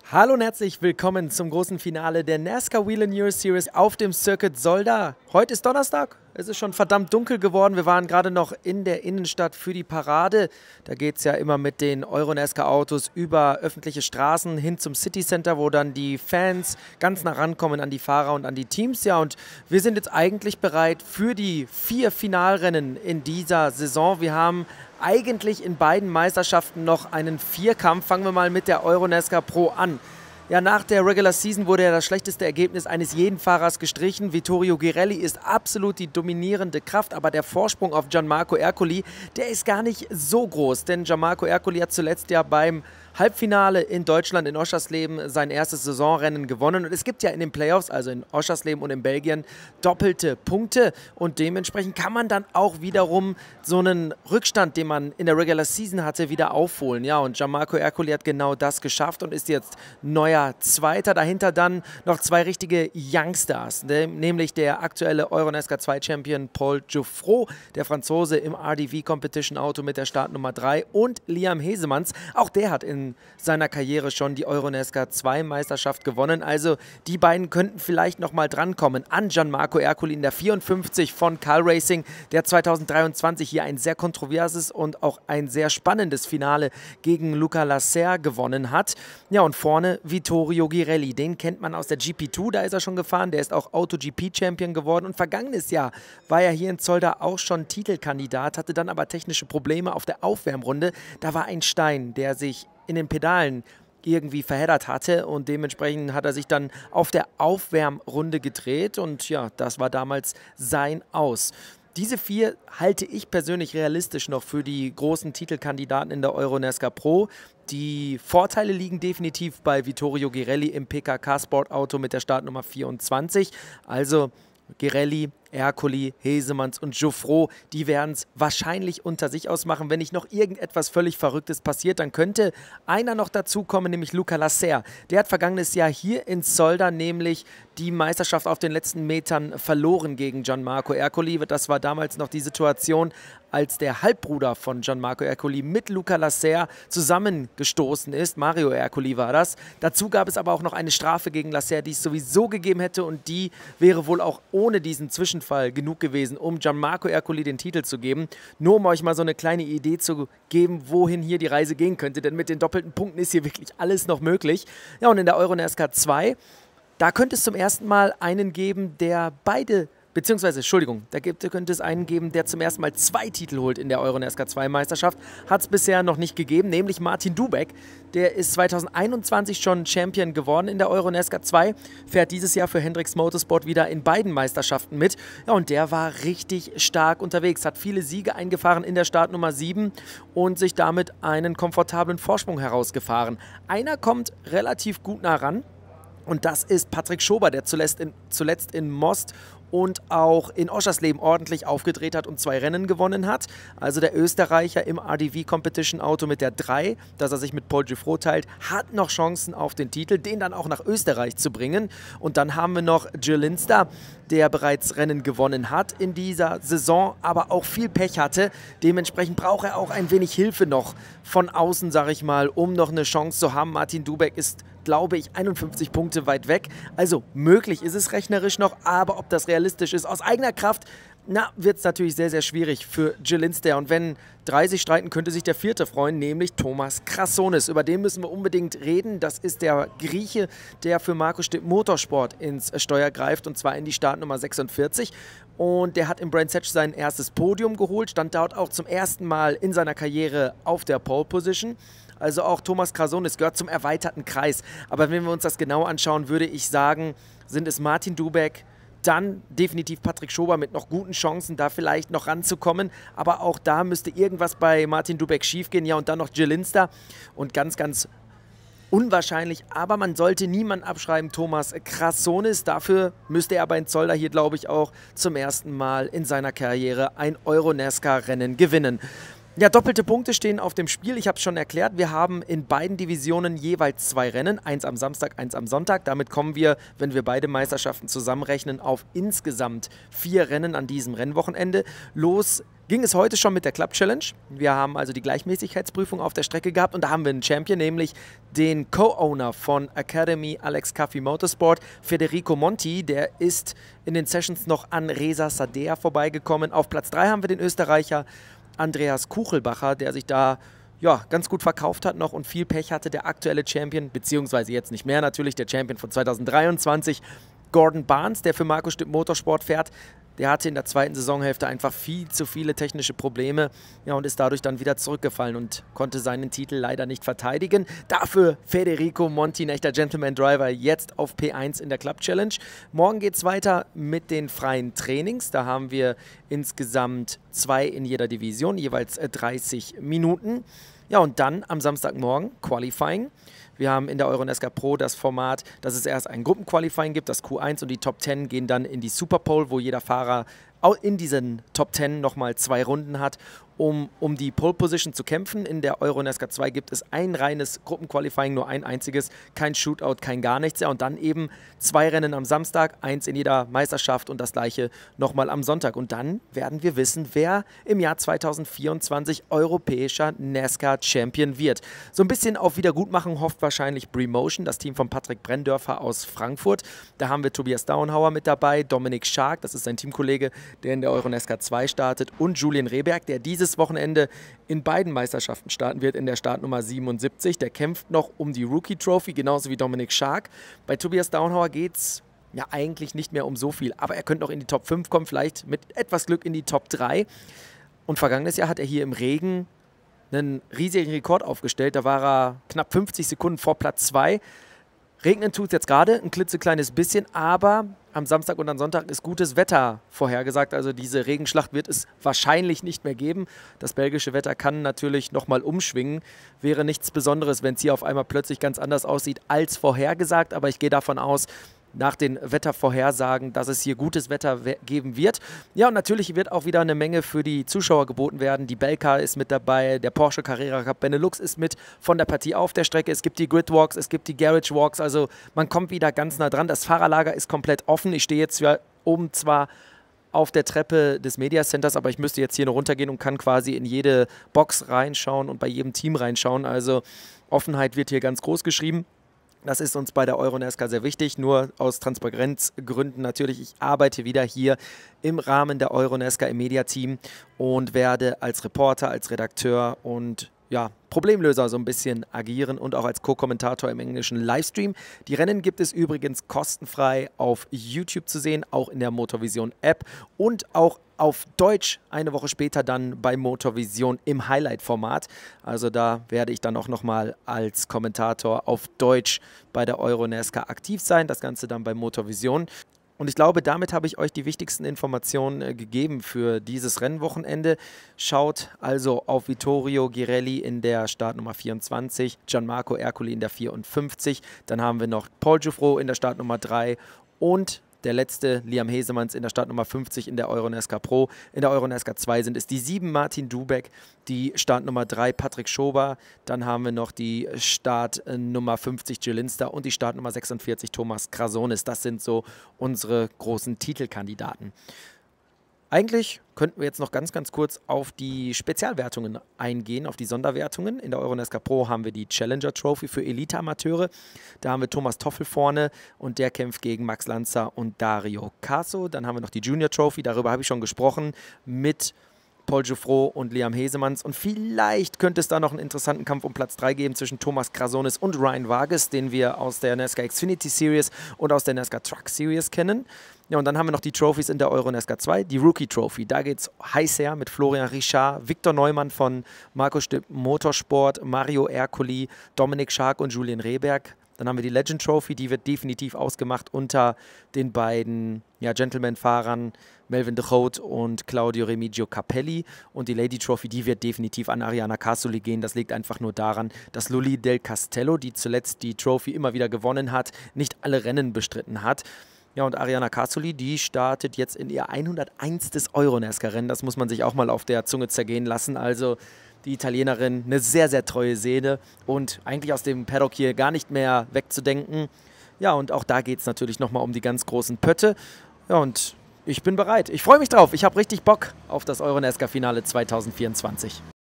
Hallo und herzlich willkommen zum großen Finale der NASCAR Wheel and Euro Series auf dem Circuit Zolder. Heute ist Donnerstag, es ist schon verdammt dunkel geworden. Wir waren gerade noch in der Innenstadt für die Parade. Da geht es ja immer mit den Euro-NASCAR-Autos über öffentliche Straßen hin zum City Center, wo dann die Fans ganz nah rankommen an die Fahrer und an die Teams. Ja, und wir sind jetzt eigentlich bereit für die 4 Finalrennen in dieser Saison. Wir haben eigentlich in beiden Meisterschaften noch einen Vierkampf. Fangen wir mal mit der Euro-NASCAR Pro an. Ja, nach der Regular Season wurde ja das schlechteste Ergebnis eines jeden Fahrers gestrichen. Vittorio Ghirelli ist absolut die dominierende Kraft, aber der Vorsprung auf Gianmarco Ercoli, der ist gar nicht so groß. Denn Gianmarco Ercoli hat zuletzt ja beim Halbfinale in Deutschland, in Oschersleben, sein erstes Saisonrennen gewonnen. Und es gibt ja in den Playoffs, also in Oschersleben und in Belgien, doppelte Punkte. Und dementsprechend kann man dann auch wiederum so einen Rückstand, den man in der Regular Season hatte, wieder aufholen. Ja, und Gianmarco Ercoli hat genau das geschafft und ist jetzt neuer Zweiter. Dahinter dann noch 2 richtige Youngstars, nämlich der aktuelle Euro-NASCAR 2 Champion Paul Geoffroy, der Franzose im RDV Competition Auto mit der Startnummer 3, und Liam Hesemanns. Auch der hat in seiner Karriere schon die Euro-NASCAR 2 Meisterschaft gewonnen. Also die beiden könnten vielleicht noch mal drankommen an Gianmarco Ercoli in der 54 von Cal Racing, der 2023 hier ein sehr kontroverses und auch ein sehr spannendes Finale gegen Luca Lasser gewonnen hat. Ja, und vorne Vittorio Ghirelli, den kennt man aus der GP2, da ist er schon gefahren, der ist auch Auto-GP-Champion geworden und vergangenes Jahr war er hier in Zolder auch schon Titelkandidat, hatte dann aber technische Probleme auf der Aufwärmrunde. Da war ein Stein, der sich in den Pedalen irgendwie verheddert hatte und dementsprechend hat er sich dann auf der Aufwärmrunde gedreht und ja, das war damals sein Aus. Diese 4 halte ich persönlich realistisch noch für die großen Titelkandidaten in der Euro-NASCAR Pro. Die Vorteile liegen definitiv bei Vittorio Ghirelli im PKK-Sportauto mit der Startnummer 24. Also Ghirelli, Ercoli, Hesemanns und Geoffroy, die werden es wahrscheinlich unter sich ausmachen. Wenn nicht noch irgendetwas völlig Verrücktes passiert, dann könnte einer noch dazukommen, nämlich Luca Lasser. Der hat vergangenes Jahr hier in Zolder nämlich die Meisterschaft auf den letzten Metern verloren gegen Gianmarco Ercoli. Das war damals noch die Situation, als der Halbbruder von Gianmarco Ercoli mit Luca Lasser zusammengestoßen ist. Mario Ercoli war das. Dazu gab es aber auch noch eine Strafe gegen Lasser, die es sowieso gegeben hätte und die wäre wohl auch ohne diesen Zwischenfall genug gewesen, um Gianmarco Ercoli den Titel zu geben. Nur um euch mal so eine kleine Idee zu geben, wohin hier die Reise gehen könnte, denn mit den doppelten Punkten ist hier wirklich alles noch möglich. Ja, und in der Euro-NASCAR 2, da könnte es zum ersten Mal einen geben, der könnte es einen geben, der zum ersten Mal 2 Titel holt in der Euro-NASCAR 2 Meisterschaft. Hat es bisher noch nicht gegeben, nämlich Martin Dubek. Der ist 2021 schon Champion geworden in der Euro-NASCAR 2, fährt dieses Jahr für Hendricks Motorsport wieder in beiden Meisterschaften mit. Ja, und der war richtig stark unterwegs, hat viele Siege eingefahren in der Startnummer 7 und sich damit einen komfortablen Vorsprung herausgefahren. Einer kommt relativ gut nah ran. Und das ist Patrick Schober, der zuletzt in Most und auch in Oschersleben ordentlich aufgedreht hat und 2 Rennen gewonnen hat. Also der Österreicher im RDV Competition Auto mit der 3, das er sich mit Paul Geoffroy teilt, hat noch Chancen auf den Titel, den dann auch nach Österreich zu bringen. Und dann haben wir noch Jill Linster, der bereits Rennen gewonnen hat in dieser Saison, aber auch viel Pech hatte. Dementsprechend braucht er auch ein wenig Hilfe noch von außen, sage ich mal, um noch eine Chance zu haben. Martin Dubek ist, glaube ich, 51 Punkte weit weg. Also möglich ist es rechnerisch noch, aber ob das realistisch ist, aus eigener Kraft, wird es natürlich sehr, sehr schwierig für Jill Linster. Und wenn 3 sich streiten, könnte sich der 4. freuen, nämlich Thomas Krassonis. Über den müssen wir unbedingt reden. Das ist der Grieche, der für Marco Stipp Motorsport ins Steuer greift, und zwar in die Startnummer 46. Und der hat im Brands Hatch sein erstes Podium geholt, stand dort auch zum ersten Mal in seiner Karriere auf der Pole Position. Also auch Thomas Krassonis gehört zum erweiterten Kreis. Aber wenn wir uns das genau anschauen, würde ich sagen, sind es Martin Dubek, dann definitiv Patrick Schober mit noch guten Chancen, da vielleicht noch ranzukommen. Aber auch da müsste irgendwas bei Martin Dubek schiefgehen. Ja, und dann noch Jill Linster. Und ganz, ganz unwahrscheinlich, aber man sollte niemanden abschreiben, Thomas Krassonis. Dafür müsste er bei Zolder hier, glaube ich, auch zum ersten Mal in seiner Karriere ein Euro-NASCAR-Rennen gewinnen. Ja, doppelte Punkte stehen auf dem Spiel. Ich habe es schon erklärt, wir haben in beiden Divisionen jeweils 2 Rennen, eins am Samstag, eins am Sonntag. Damit kommen wir, wenn wir beide Meisterschaften zusammenrechnen, auf insgesamt 4 Rennen an diesem Rennwochenende. Los ging es heute schon mit der Club Challenge. Wir haben also die Gleichmäßigkeitsprüfung auf der Strecke gehabt und da haben wir einen Champion, nämlich den Co-Owner von Academy Alex Coffey Motorsport, Federico Monti. Der ist in den Sessions noch an Reza Sadea vorbeigekommen. Auf Platz 3 haben wir den Österreicher Andreas Kuchelbacher, der sich da ganz gut verkauft hat noch und viel Pech hatte. Der aktuelle Champion, beziehungsweise jetzt nicht mehr natürlich, der Champion von 2023, Gordon Barnes, der für Marco Stipp Motorsport fährt. Der hatte in der zweiten Saisonhälfte einfach viel zu viele technische Probleme, und ist dadurch dann wieder zurückgefallen und konnte seinen Titel leider nicht verteidigen. Dafür Federico Monti, ein echter Gentleman Driver, jetzt auf P1 in der Club Challenge. Morgen geht es weiter mit den freien Trainings. Da haben wir insgesamt 2 in jeder Division, jeweils 30 Minuten. Ja, und dann am Samstagmorgen Qualifying. Wir haben in der Euronesca Pro das Format, dass es erst ein Gruppenqualifying gibt, das Q1, und die Top 10 gehen dann in die Superpole, wo jeder Fahrer in diesen Top 10 nochmal 2 Runden hat, um die Pole Position zu kämpfen. In der Euronesca 2 gibt es ein reines Gruppenqualifying, nur ein einziges, kein Shootout, kein gar nichts. Ja, und dann eben 2 Rennen am Samstag, 1 in jeder Meisterschaft und das gleiche nochmal am Sonntag. Und dann werden wir wissen, wer im Jahr 2024 europäischer NASCAR-Champion wird. So ein bisschen auf Wiedergutmachung hofft wahrscheinlich Bremotion, das Team von Patrick Brenndörfer aus Frankfurt. Da haben wir Tobias Dauenhauer mit dabei, Dominik Schark, das ist sein Teamkollege, der in der Euronesca 2 startet, und Julian Rehberg, der dieses Wochenende in beiden Meisterschaften starten wird, in der Startnummer 77. Der kämpft noch um die Rookie Trophy, genauso wie Dominik Schark. Bei Tobias Dauenhauer geht es eigentlich nicht mehr um so viel, aber er könnte noch in die Top 5 kommen, vielleicht mit etwas Glück in die Top 3. Und vergangenes Jahr hat er hier im Regen einen riesigen Rekord aufgestellt. Da war er knapp 50 Sekunden vor Platz 2. Regnen tut es jetzt gerade ein klitzekleines bisschen, aber am Samstag und am Sonntag ist gutes Wetter vorhergesagt. Also diese Regenschlacht wird es wahrscheinlich nicht mehr geben. Das belgische Wetter kann natürlich nochmal umschwingen. Wäre nichts Besonderes, wenn es hier auf einmal plötzlich ganz anders aussieht als vorhergesagt. Aber ich gehe davon aus, nach den Wettervorhersagen, dass es hier gutes Wetter geben wird. Ja, und natürlich wird auch wieder eine Menge für die Zuschauer geboten werden. Die Belcar ist mit dabei, der Porsche Carrera Cup Benelux ist mit von der Partie auf der Strecke. Es gibt die Gridwalks, es gibt die Garage Walks, also man kommt wieder ganz nah dran. Das Fahrerlager ist komplett offen. Ich stehe jetzt oben zwar auf der Treppe des Media Centers, aber ich müsste jetzt hier noch runtergehen und kann quasi in jede Box reinschauen und bei jedem Team reinschauen. Also Offenheit wird hier ganz groß geschrieben. Das ist uns bei der Euronesca sehr wichtig, nur aus Transparenzgründen natürlich. Ich arbeite wieder hier im Rahmen der Euronesca im Mediateam und werde als Reporter, als Redakteur und Problemlöser so ein bisschen agieren und auch als Co-Kommentator im englischen Livestream. Die Rennen gibt es übrigens kostenfrei auf YouTube zu sehen, auch in der Motorvision App und auch auf Deutsch eine Woche später dann bei Motorvision im Highlight-Format. Also da werde ich dann auch nochmal als Kommentator auf Deutsch bei der Euronesca aktiv sein, das Ganze dann bei Motorvision. Und ich glaube, damit habe ich euch die wichtigsten Informationen gegeben für dieses Rennwochenende. Schaut also auf Vittorio Girelli in der Startnummer 24, Gianmarco Ercoli in der 54, dann haben wir noch Paul Giuffreau in der Startnummer 3 und der letzte, Liam Hesemanns, in der Startnummer 50 in der Euronesca Pro. In der Euronesca 2 sind es die 7 Martin Dubeck, die Startnummer 3 Patrick Schober, dann haben wir noch die Startnummer 50 Jill Linster und die Startnummer 46 Thomas Krasonis. Das sind so unsere großen Titelkandidaten. Eigentlich könnten wir jetzt noch ganz kurz auf die Spezialwertungen eingehen, auf die Sonderwertungen. In der Euronesca Pro haben wir die Challenger Trophy für Elite-Amateure. Da haben wir Thomas Toffel vorne und der kämpft gegen Max Lanza und Dario Caso. Dann haben wir noch die Junior Trophy, darüber habe ich schon gesprochen, mit Paul Giuffreau und Liam Hesemanns. Und vielleicht könnte es da noch einen interessanten Kampf um Platz 3 geben zwischen Thomas Krasonis und Ryan Vargas, den wir aus der NASCAR Xfinity Series und aus der NASCAR Truck Series kennen. Ja, und dann haben wir noch die Trophys in der Euronesca 2, die Rookie Trophy. Da geht es heiß her mit Florian Richard, Viktor Neumann von Marco Stipp Motorsport, Mario Ercoli, Dominik Schark und Julian Rehberg. Dann haben wir die Legend Trophy, die wird definitiv ausgemacht unter den beiden Gentleman-Fahrern Melvin de Groot und Claudio Remigio Capelli. Und die Lady Trophy, die wird definitiv an Ariana Casoli gehen. Das liegt einfach nur daran, dass Luli del Castello, die zuletzt die Trophy immer wieder gewonnen hat, nicht alle Rennen bestritten hat. Ja, und Ariana Casoli, die startet jetzt in ihr 101. Euronesca-Rennen. Das muss man sich auch mal auf der Zunge zergehen lassen. Also die Italienerin, eine sehr treue Seele und eigentlich aus dem Paddock hier gar nicht mehr wegzudenken. Ja, und auch da geht es natürlich nochmal um die ganz großen Pötte. Ja, und Ich bin bereit. Ich freue mich drauf. Ich habe richtig Bock auf das Euro NASCAR-Finale 2024.